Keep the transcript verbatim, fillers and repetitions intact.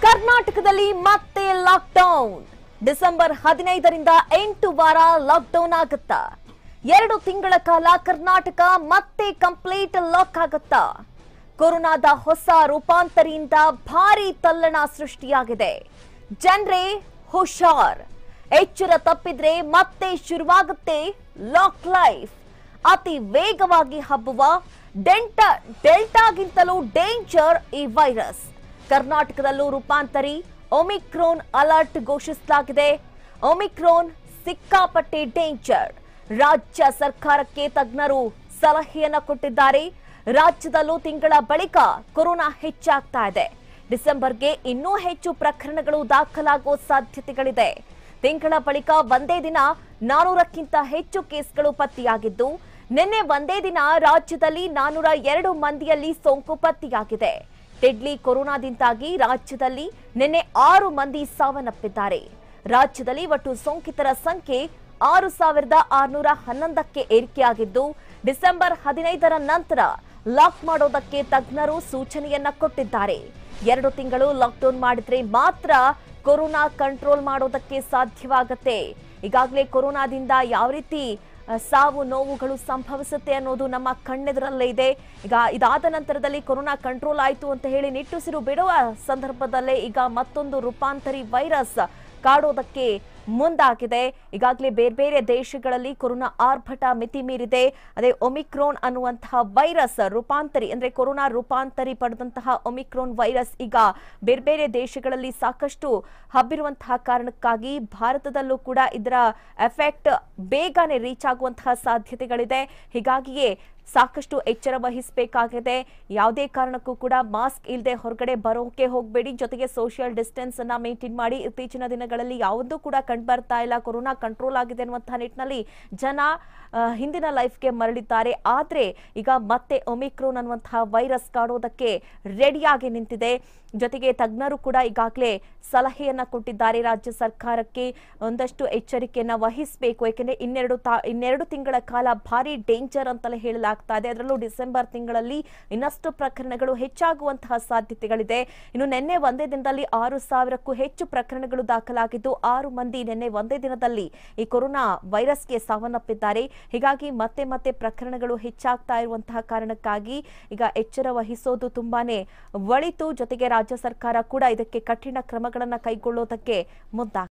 ಕರ್ನಾಟಕದಲ್ಲಿ ಮತ್ತೆ lockdown. December ಹದಿನೈದರಿಂದ ಎಂಟು ವಾರ ಲಾಕ್ಡೌನ್ ಆಗುತ್ತಾ? ಎರಡು ತಿಂಗಳ ಕಾಲ ಕರ್ನಾಟಕ ಮತ್ತೆ ಕಂಪ್ಲೀಟ್ ಲಾಕ್ ಆಗುತ್ತಾ? ಕೊರೋನಾದ ಹೊಸ ರೂಪಾಂತರಿಯಿಂದ ಭಾರಿ ತಲ್ಲಣ ಸೃಷ್ಟಿಯಾಗಿದೆ. ಜನರೇ ಹುಷಾರ್, ಎಚ್ಚರ ತಪ್ಪಿದ್ರೆ ಮತ್ತೆ ಶುರುವಾಗುತ್ತೆ ಲಾಕ್ ಲೈಫ್. ಅತಿ ವೇಗವಾಗಿ ಹಬ್ಬುವ ಡೆಲ್ಟಾ ಡೆಲ್ಟಾಗಿಂತಲೂ ಡೇಂಜರ್ ಈ ವೈರಸ್. ಕರ್ನಾಟಕದಲ್ಲೂ ರೂಪಾಂತರಿ ಒಮಿಕ್ರಾನ್ ಅಲರ್ಟ್ ಘೋಷಿಸಲಾಗಿದೆ. ಒಮಿಕ್ರಾನ್ ಸಿಕ್ಕಾಪಟ್ಟೆ ಡೇಂಜರ್. ರಾಜ್ಯ ಸರ್ಕಾರಕ್ಕೆ ತಜ್ಞರು ಸಲಹೆಯನ್ನ ಕೊಟ್ಟಿದ್ದಾರೆ. ರಾಜ್ಯದಲ್ಲೂ ತಿಂಗಳ ಬಳಿಕ ಕೊರೋನಾ ಹೆಚ್ಚಾಗ್ತಾ ಇದೆ. ಡಿಸೆಂಬರ್ಗೆ ಇನ್ನೂ ಹೆಚ್ಚು ಪ್ರಕರಣಗಳು ದಾಖಲಾಗುವ ಸಾಧ್ಯತೆಗಳಿದೆ. ತಿಂಗಳ ಬಳಿಕ ಒಂದೇ ದಿನ ನಾನೂರಕ್ಕಿಂತ ಹೆಚ್ಚು ಕೇಸ್ಗಳು ಪತ್ತೆಯಾಗಿದ್ದು, ನಿನ್ನೆ ಒಂದೇ ದಿನ ರಾಜ್ಯದಲ್ಲಿ ನಾನೂರ ಎರಡು ಮಂದಿಯಲ್ಲಿ ಸೋಂಕು ಪತ್ತೆಯಾಗಿದೆ. ಡೆಡ್ಲಿ ಕೊರೋನಾದಿಂದಾಗಿ ರಾಜ್ಯದಲ್ಲಿ ನಿನ್ನೆ ಆರು ಮಂದಿ ಸಾವನ್ನಪ್ಪಿದ್ದಾರೆ. ರಾಜ್ಯದಲ್ಲಿ ಒಟ್ಟು ಸೋಂಕಿತರ ಸಂಖ್ಯೆ ಆರು ಸಾವಿರದ ಆರುನೂರ ಹನ್ನೊಂದಕ್ಕೆ ಏರಿಕೆಯಾಗಿದ್ದು, ಡಿಸೆಂಬರ್ ಹದಿನೈದರ ನಂತರ ಲಾಕ್ ಮಾಡೋದಕ್ಕೆ ತಜ್ಞರು ಸೂಚನೆಯನ್ನ ಕೊಟ್ಟಿದ್ದಾರೆ. ಎರಡು ತಿಂಗಳು ಲಾಕ್ಡೌನ್ ಮಾಡಿದ್ರೆ ಮಾತ್ರ ಕೊರೋನಾ ಕಂಟ್ರೋಲ್ ಮಾಡೋದಕ್ಕೆ ಸಾಧ್ಯವಾಗುತ್ತೆ. ಈಗಾಗಲೇ ಕೊರೋನಾದಿಂದ ಯಾವ ರೀತಿ ಸಾವು ನೋವುಗಳು ಸಂಭವಿಸುತ್ತೆ ಅನ್ನೋದು ನಮ್ಮ ಕಣ್ಣೆದುರಲ್ಲೇ ಇದೆ. ಈಗ ಇದಾದ ನಂತರದಲ್ಲಿ ಕೊರೋನಾ ಕಂಟ್ರೋಲ್ ಆಯಿತು ಅಂತ ಹೇಳಿ ನಿಟ್ಟುಸಿರು ಬಿಡುವ ಸಂದರ್ಭದಲ್ಲೇ ಈಗ ಮತ್ತೊಂದು ರೂಪಾಂತರಿ ವೈರಸ್ ಕಾಡೋದಕ್ಕೆ ಮುಂದಾಗಿದೆ. ಈಗಾಗಲೇ ಬೇರೆ ಬೇರೆ ದೇಶಗಳಲ್ಲಿ ಕೊರೋನಾ ಆರ್ಭಟ ಮಿತಿ ಮೀರಿದೆ. ಅದೇ ಒಮಿಕ್ರಾನ್ ಅನ್ನುವಂತಹ ವೈರಸ್ ರೂಪಾಂತರಿ ಅಂದ್ರೆ ಕೊರೋನಾ ರೂಪಾಂತರಿ ಪಡೆದಂತಹ ಒಮಿಕ್ರಾನ್ ವೈರಸ್ ಈಗ ಬೇರೆ ಬೇರೆ ದೇಶಗಳಲ್ಲಿ ಸಾಕಷ್ಟು ಹಬ್ಬಿರುವಂತಹ ಕಾರಣಕ್ಕಾಗಿ ಭಾರತದಲ್ಲೂ ಕೂಡ ಇದರ ಎಫೆಕ್ಟ್ ಬೇಗನೆ ರೀಚ್ ಆಗುವಂತಹ ಸಾಧ್ಯತೆಗಳಿದೆ. ಹೀಗಾಗಿಯೇ ಸಾಕಷ್ಟು ಎಚ್ಚರ ವಹಿಸಬೇಕಾಗಿದೆ. ಯಾವುದೇ ಕಾರಣಕ್ಕೂ ಕೂಡ ಮಾಸ್ಕ್ ಇಲ್ಲದೆ ಹೊರಗಡೆ ಬರೋಕೆ ಹೋಗಬೇಡಿ. ಜೊತೆಗೆ ಸೋಷಿಯಲ್ ಡಿಸ್ಟೆನ್ಸ್ ಅನ್ನ ಮೇಂಟೈನ್ ಮಾಡಿ. ಇತ್ತೀಚಿನ ದಿನಗಳಲ್ಲಿ ಯಾವುದೂ ಕೂಡ ಕಂಡು ಬರ್ತಾ ಇಲ್ಲ ಕೊರೋನಾ ಕಂಟ್ರೋಲ್ ಆಗಿದೆ ಅನ್ನುವಂತಹ ನಿಟ್ಟಿನಲ್ಲಿ ಜನ ಹಿಂದಿನ ಲೈಫ್ಗೆ ಮರಳಿದ್ದಾರೆ. ಆದ್ರೆ ಈಗ ಮತ್ತೆ ಒಮಿಕ್ರಾನ್ ಅನ್ನುವಂತಹ ವೈರಸ್ ಕಾಡೋದಕ್ಕೆ ರೆಡಿಯಾಗಿ ನಿಂತಿದೆ. ಜೊತೆಗೆ ತಜ್ಞರು ಕೂಡ ಈಗಾಗಲೇ ಸಲಹೆಯನ್ನ ಕೊಟ್ಟಿದ್ದಾರೆ ರಾಜ್ಯ ಸರ್ಕಾರಕ್ಕೆ. ಒಂದಷ್ಟು ಎಚ್ಚರಿಕೆಯನ್ನ ವಹಿಸಬೇಕು. ಯಾಕೆಂದ್ರೆ ಇನ್ನೆರಡು ತಾ ಇನ್ನೆರಡು ತಿಂಗಳ ಕಾಲ ಭಾರಿ ಡೇಂಜರ್ ಅಂತಲೇ ಹೇಳಲಾಗ್ತಾ ಇದೆ. ಅದರಲ್ಲೂ ಡಿಸೆಂಬರ್ ತಿಂಗಳಲ್ಲಿ ಇನ್ನಷ್ಟು ಪ್ರಕರಣಗಳು ಹೆಚ್ಚಾಗುವಂತಹ ಸಾಧ್ಯತೆಗಳಿದೆ. ಇನ್ನು ನಿನ್ನೆ ಒಂದೇ ದಿನದಲ್ಲಿ ಆರು ಸಾವಿರಕ್ಕೂ ಹೆಚ್ಚು ಪ್ರಕರಣಗಳು ದಾಖಲಾಗಿದ್ದು, ಆರು ಮಂದಿ ನಿನ್ನೆ ಒಂದೇ ದಿನದಲ್ಲಿ ಈ ಕೊರೋನಾ ವೈರಸ್ಗೆ ಸಾವನ್ನಪ್ಪಿದ್ದಾರೆ. ಹೀಗಾಗಿ ಮತ್ತೆ ಮತ್ತೆ ಪ್ರಕರಣಗಳು ಹೆಚ್ಚಾಗ್ತಾ ಇರುವಂತಹ ಕಾರಣಕ್ಕಾಗಿ ಈಗ ಎಚ್ಚರ ವಹಿಸೋದು ತುಂಬಾನೇ ಒಳಿತು. ಜೊತೆಗೆ ರಾಜ್ಯ ಸರ್ಕಾರ ಕೂಡ ಇದಕ್ಕೆ ಕಠಿಣ ಕ್ರಮಗಳನ್ನು ಕೈಗೊಳ್ಳೋದಕ್ಕೆ ಮುಂದಾಗಿದೆ.